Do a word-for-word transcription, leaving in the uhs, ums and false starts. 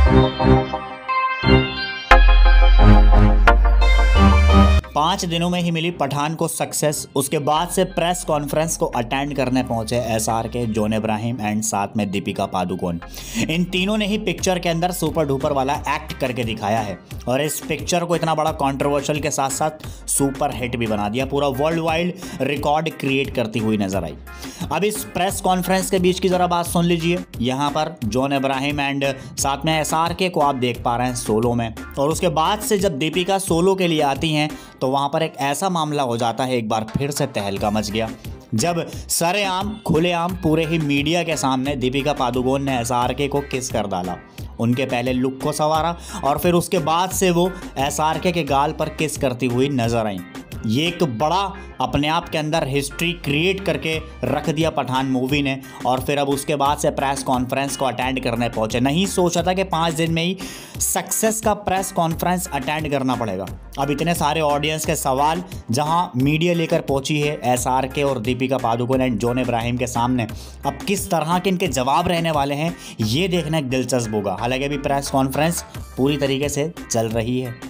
पाँच दिनों में ही मिली पठान को सक्सेस। उसके बाद से प्रेस कॉन्फ्रेंस को अटेंड करने पहुंचे एसआर के, जॉन इब्राहिम एंड साथ में दीपिका पादुकोण। इन तीनों ने ही पिक्चर के अंदर सुपर डुपर वाला एक्ट करके दिखाया है और इस पिक्चर को इतना बड़ा कंट्रोवर्शियल के साथ साथ सुपर हिट भी बना दिया, पूरा वर्ल्ड वाइड रिकॉर्ड क्रिएट करती हुई नजर आई। अब इस प्रेस कॉन्फ्रेंस के बीच की जरा बात सुन लीजिए। यहाँ पर जॉन इब्राहिम एंड साथ में एसआर के को आप देख पा रहे हैं सोलो में, और उसके बाद से जब दीपिका सोलो के लिए आती हैं तो वहां पर एक ऐसा मामला हो जाता है, एक बार फिर से तहलका मच गया जब सरेआम खुलेआम पूरे ही मीडिया के सामने दीपिका पादुकोण ने एसआरके को किस कर डाला। उनके पहले लुक को संवारा और फिर उसके बाद से वो एसआरके के गाल पर किस करती हुई नजर आई। ये एक बड़ा अपने आप के अंदर हिस्ट्री क्रिएट करके रख दिया पठान मूवी ने। और फिर अब उसके बाद से प्रेस कॉन्फ्रेंस को अटेंड करने पहुंचे। नहीं सोचा था कि पाँच दिन में ही सक्सेस का प्रेस कॉन्फ्रेंस अटेंड करना पड़ेगा। अब इतने सारे ऑडियंस के सवाल जहां मीडिया लेकर पहुंची है एसआरके और दीपिका पादुकोण एंड जॉन इब्राहिम के सामने, अब किस तरह के इनके जवाब रहने वाले हैं ये देखना एक दिलचस्प होगा। हालांकि अभी प्रेस कॉन्फ्रेंस पूरी तरीके से चल रही है।